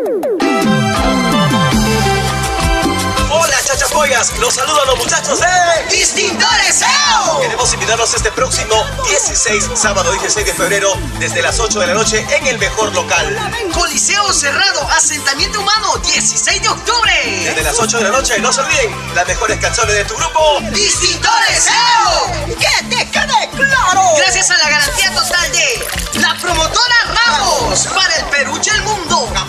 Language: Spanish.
Hola, chachapoyas, los saludan los muchachos de ¡Distintores EO! Queremos invitarlos este próximo sábado 16 de febrero, desde las 8 de la noche en el mejor local. Coliseo cerrado, asentamiento humano, 16 de octubre. Desde las 8 de la noche, no se olviden, las mejores canciones de tu grupo ¡Distintores EO! ¡Que te quede claro! Gracias a la garantía total de la promotora Ramos, para el Perú y el mundo.